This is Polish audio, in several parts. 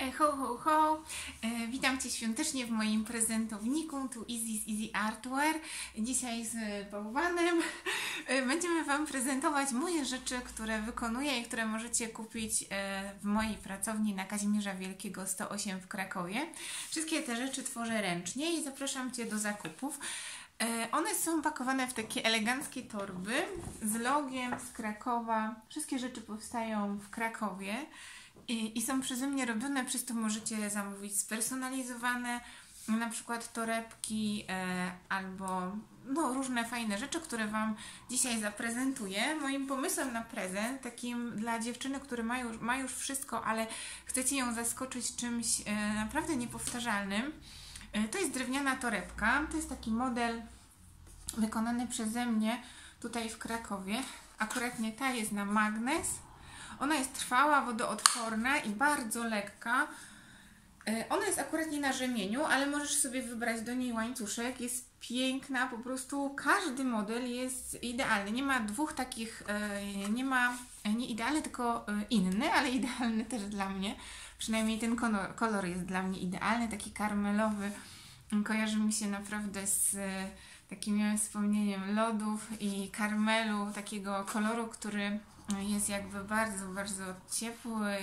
Ho, ho, ho! Witam Cię świątecznie w moim prezentowniku, tu Easy z Easy Artwear. Dzisiaj z bałwanem będziemy Wam prezentować moje rzeczy, które wykonuję i które możecie kupić w mojej pracowni na Kazimierza Wielkiego 108 w Krakowie. Wszystkie te rzeczy tworzę ręcznie i zapraszam Cię do zakupów. One są pakowane w takie eleganckie torby z logiem z Krakowa. Wszystkie rzeczy powstają w Krakowie. I są przeze mnie robione, przez to możecie zamówić spersonalizowane, na przykład torebki albo różne fajne rzeczy, które Wam dzisiaj zaprezentuję. Moim pomysłem na prezent, takim dla dziewczyny, która ma już wszystko, ale chcecie ją zaskoczyć czymś naprawdę niepowtarzalnym, to jest drewniana torebka. To jest taki model wykonany przeze mnie tutaj w Krakowie. Akuratnie ta jest na magnes. Ona jest trwała, wodoodporna i bardzo lekka. Ona jest akurat nie na rzemieniu, ale możesz sobie wybrać do niej łańcuszek. Jest piękna, po prostu każdy model jest idealny. Nie ma dwóch takich, nie idealny, tylko inny, ale idealny też dla mnie. Przynajmniej ten kolor jest dla mnie idealny, taki karmelowy. Kojarzy mi się naprawdę z takim miałam wspomnieniem lodów i karmelu, takiego koloru, który jest jakby bardzo, bardzo ciepły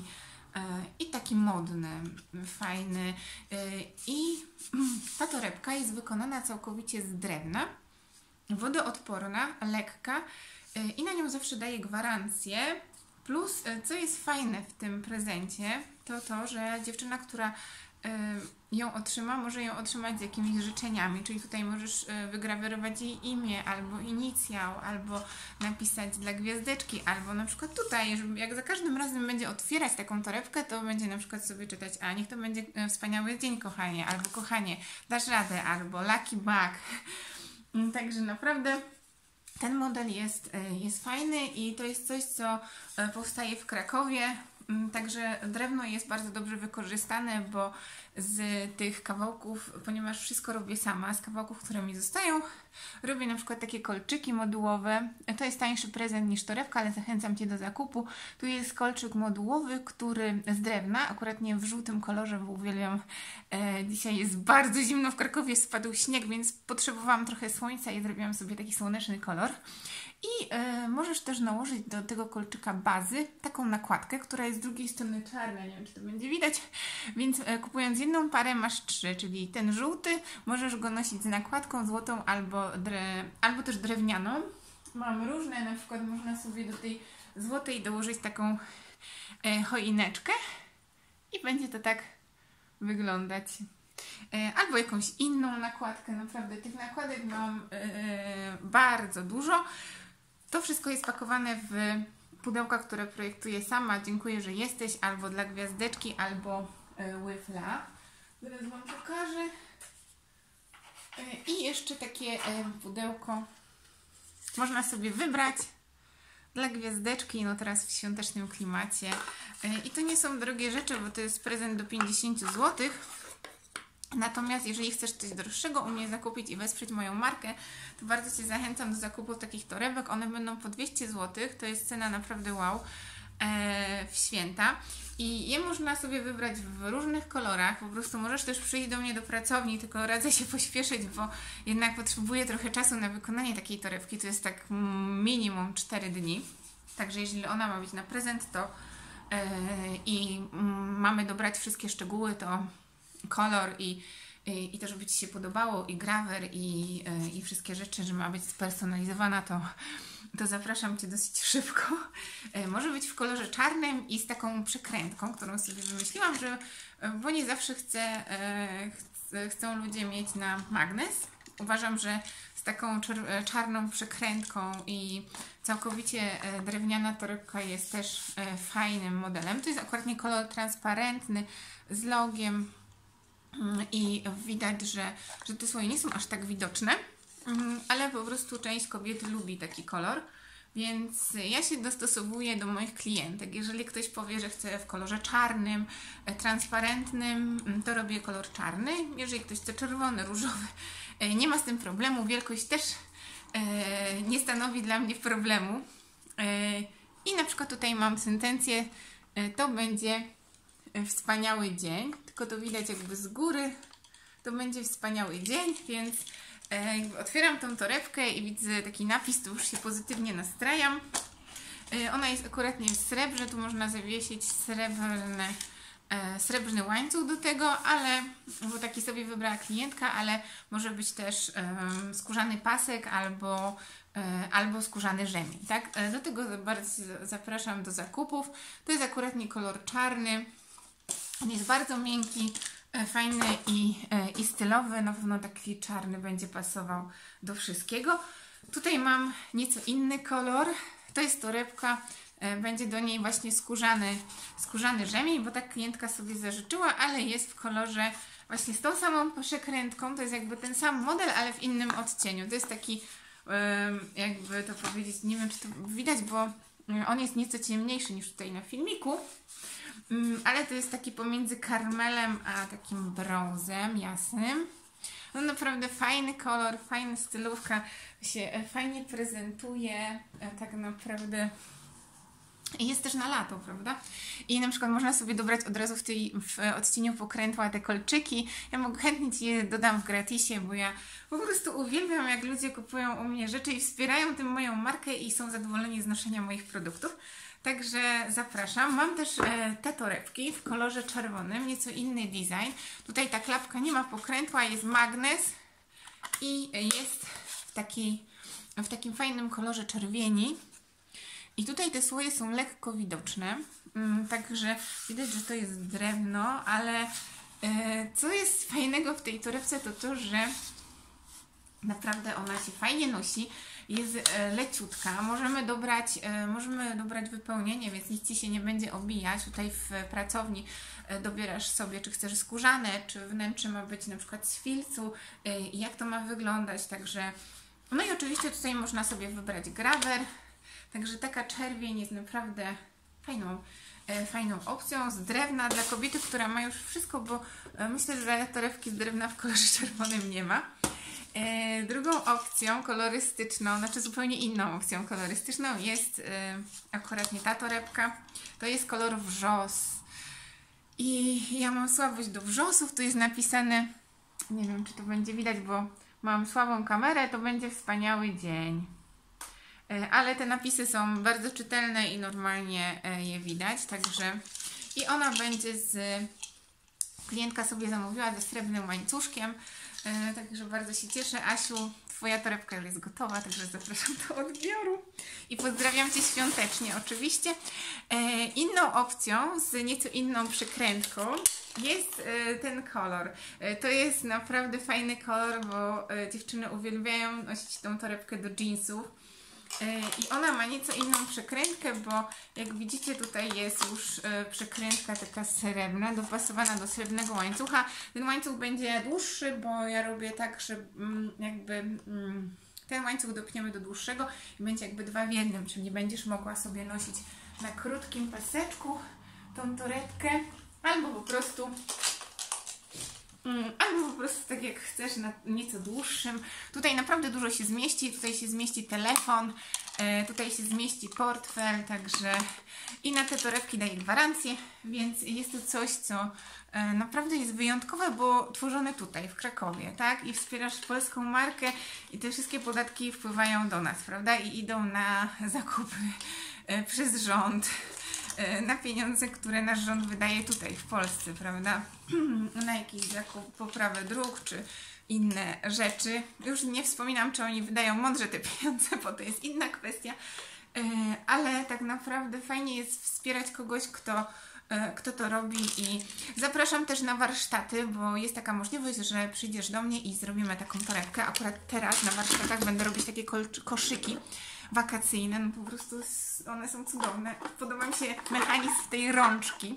i taki modny, fajny. I ta torebka jest wykonana całkowicie z drewna, wodoodporna, lekka i na nią zawsze daję gwarancję. Plus, co jest fajne w tym prezencie, to, że dziewczyna, która ją otrzyma, może ją otrzymać z jakimiś życzeniami, czyli tutaj możesz wygrawerować jej imię, albo inicjał, albo napisać dla gwiazdeczki, albo na przykład tutaj, żeby jak za każdym razem będzie otwierać taką torebkę, to będzie na przykład sobie czytać: a niech to będzie wspaniały dzień, kochanie, albo kochanie, dasz radę, albo lucky bug. Także naprawdę ten model jest fajny i to jest coś, co powstaje w Krakowie. Także drewno jest bardzo dobrze wykorzystane, bo z tych kawałków, ponieważ wszystko robię sama, z kawałków, które mi zostają, robię na przykład takie kolczyki modułowe. To jest tańszy prezent niż torebka, ale zachęcam Cię do zakupu. Tu jest kolczyk modułowy, który z drewna, akurat nie w żółtym kolorze, bo uwielbiam. Dzisiaj jest bardzo zimno w Krakowie, spadł śnieg, więc potrzebowałam trochę słońca i zrobiłam sobie taki słoneczny kolor. I możesz też nałożyć do tego kolczyka bazy taką nakładkę, która jest z drugiej strony czarna, nie wiem, czy to będzie widać, więc kupując jedną parę masz trzy, czyli ten żółty możesz go nosić z nakładką złotą albo też drewnianą. Mam różne, na przykład można sobie do tej złotej dołożyć taką choineczkę i będzie to tak wyglądać. Albo jakąś inną nakładkę, naprawdę tych nakładek mam bardzo dużo. To wszystko jest pakowane w pudełka, które projektuję sama. Dziękuję, że jesteś, albo dla gwiazdeczki, albo łyfla. Zaraz Wam pokażę. I jeszcze takie pudełko można sobie wybrać dla gwiazdeczki, teraz w świątecznym klimacie. I to nie są drogie rzeczy, bo to jest prezent do 50 zł. Natomiast jeżeli chcesz coś droższego u mnie zakupić i wesprzeć moją markę, to bardzo Cię zachęcam do zakupu takich torebek. One będą po 200 zł, to jest cena naprawdę wow w święta. I je można sobie wybrać w różnych kolorach, po prostu możesz też przyjść do mnie do pracowni, tylko radzę się pośpieszyć, bo jednak potrzebuję trochę czasu na wykonanie takiej torebki, to jest tak minimum 4 dni. Także jeżeli ona ma być na prezent, to i mamy dobrać wszystkie szczegóły, to kolor i to, żeby Ci się podobało, i grawer, i wszystkie rzeczy, że ma być spersonalizowana, to zapraszam Cię dosyć szybko. Może być w kolorze czarnym i z taką przekrętką, którą sobie wymyśliłam, bo nie zawsze chcą ludzie mieć na magnes. Uważam, że z taką czarną przekrętką i całkowicie drewniana torebka jest też fajnym modelem. To jest akurat nie kolor transparentny z logiem i widać, że te słoje nie są aż tak widoczne, ale po prostu część kobiet lubi taki kolor, więc ja się dostosowuję do moich klientek. Jeżeli ktoś powie, że chce w kolorze czarnym, transparentnym, to robię kolor czarny. Jeżeli ktoś chce czerwony, różowy, nie ma z tym problemu. Wielkość też nie stanowi dla mnie problemu. I na przykład tutaj mam sentencję, to będzie wspaniały dzień, tylko to widać jakby z góry, to będzie wspaniały dzień, więc jakby otwieram tą torebkę i widzę taki napis, to już się pozytywnie nastrajam. Ona jest akuratnie w srebrze, tu można zawiesić srebrny łańcuch do tego, ale, bo taki sobie wybrała klientka, ale może być też skórzany pasek albo skórzany rzemień, tak? Do tego bardzo zapraszam do zakupów. To jest akuratnie kolor czarny, on jest bardzo miękki, fajny i stylowy, na pewno taki czarny będzie pasował do wszystkiego. Tutaj mam nieco inny kolor, to jest torebka, będzie do niej właśnie skórzany rzemień, bo tak klientka sobie zażyczyła, ale jest w kolorze właśnie z tą samą przekrętką, to jest jakby ten sam model, ale w innym odcieniu. To jest taki, jakby to powiedzieć, nie wiem czy to widać, bo on jest nieco ciemniejszy niż tutaj na filmiku, ale to jest taki pomiędzy karmelem a takim brązem jasnym. No naprawdę fajny kolor, fajna stylówka, się fajnie prezentuje, tak naprawdę jest też na lato, prawda? I na przykład można sobie dobrać od razu w odcieniu pokrętła te kolczyki. Ja mogę chętnie Ci je dodam w gratisie, bo ja po prostu uwielbiam, jak ludzie kupują u mnie rzeczy i wspierają tym moją markę i są zadowoleni z noszenia moich produktów. Także zapraszam. Mam też te torebki w kolorze czerwonym, nieco inny design. Tutaj ta klapka nie ma pokrętła, jest magnes i jest w takim fajnym kolorze czerwieni. I tutaj te słoje są lekko widoczne, także widać, że to jest drewno, ale co jest fajnego w tej torebce, to to, że naprawdę ona się fajnie nosi, jest leciutka, możemy dobrać wypełnienie, więc nic Ci się nie będzie obijać. Tutaj w pracowni dobierasz sobie, czy chcesz skórzane, czy wnętrze ma być na przykład z filcu, jak to ma wyglądać, także no i oczywiście tutaj można sobie wybrać grawer. Także taka czerwień jest naprawdę fajną opcją z drewna dla kobiety, która ma już wszystko, bo myślę, że torebki z drewna w kolorze czerwonym nie ma. Drugą opcją kolorystyczną, znaczy zupełnie inną opcją kolorystyczną jest akurat nie ta torebka, to jest kolor wrzos. I ja mam słabość do wrzosów, tu jest napisane, nie wiem czy to będzie widać, bo mam słabą kamerę, to będzie wspaniały dzień. Ale te napisy są bardzo czytelne i normalnie je widać, także i ona będzie klientka sobie zamówiła ze srebrnym łańcuszkiem, także bardzo się cieszę. Asiu, Twoja torebka już jest gotowa, także zapraszam do odbioru i pozdrawiam Cię świątecznie oczywiście. Inną opcją z nieco inną przykrętką jest ten kolor. To jest naprawdę fajny kolor, bo dziewczyny uwielbiają nosić tą torebkę do jeansów. I ona ma nieco inną przekrętkę, bo jak widzicie tutaj jest już przekrętka taka srebrna, dopasowana do srebrnego łańcucha. Ten łańcuch będzie dłuższy, bo ja robię tak, że ten łańcuch dopniemy do dłuższego i będzie jakby 2 w 1, czyli będziesz mogła sobie nosić na krótkim paseczku tą torebkę, albo po prostu tak jak chcesz, na nieco dłuższym. Tutaj naprawdę dużo się zmieści, tutaj się zmieści telefon, tutaj się zmieści portfel, także i na te torebki daję gwarancję, więc jest to coś, co naprawdę jest wyjątkowe, bo tworzone tutaj w Krakowie, tak? I wspierasz polską markę i te wszystkie podatki wpływają do nas, prawda? I idą na zakupy przez rząd, na pieniądze, które nasz rząd wydaje tutaj w Polsce, prawda? Na jakiś zakup, poprawę dróg czy inne rzeczy. Już nie wspominam, czy oni wydają mądrze te pieniądze, bo to jest inna kwestia, ale tak naprawdę fajnie jest wspierać kogoś, kto to robi i zapraszam też na warsztaty, bo jest taka możliwość, że przyjdziesz do mnie i zrobimy taką torebkę. Akurat teraz na warsztatach będę robić takie koszyki wakacyjne, no po prostu one są cudowne. Podoba mi się mechanizm tej rączki,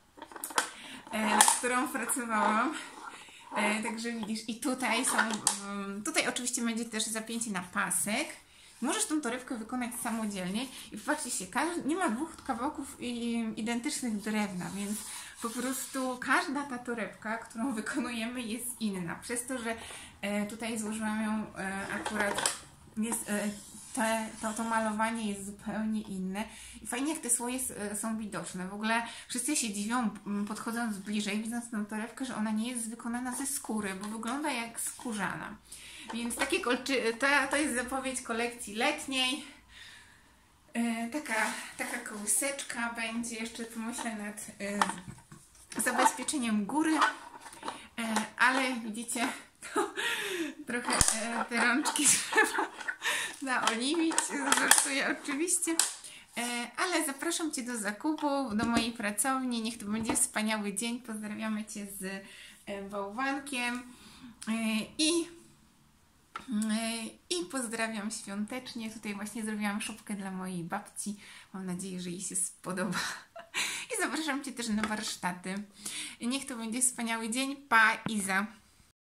z którą pracowałam. Także widzisz, i tutaj oczywiście będzie też zapięcie na pasek. Możesz tą torebkę wykonać samodzielnie i popatrzcie się, nie ma 2 kawałków identycznych drewna, więc po prostu każda ta torebka, którą wykonujemy, jest inna. Przez to, że tutaj złożyłam ją akurat, to malowanie jest zupełnie inne i fajnie jak te słoje są widoczne. W ogóle wszyscy się dziwią, podchodząc bliżej, widząc tę torebkę, że ona nie jest wykonana ze skóry, bo wygląda jak skórzana. Więc takie to jest zapowiedź kolekcji letniej. Taka kołyseczka będzie, jeszcze pomyślę nad zabezpieczeniem góry, ale widzicie, to trochę te rączki trzeba naoliwić, żartuję oczywiście, ale zapraszam Cię do zakupu, do mojej pracowni, niech to będzie wspaniały dzień, pozdrawiamy Cię z bałwankiem i pozdrawiam świątecznie. Tutaj właśnie zrobiłam szopkę dla mojej babci. Mam nadzieję, że jej się spodoba. I zapraszam Cię też na warsztaty. Niech to będzie wspaniały dzień. Pa, Iza.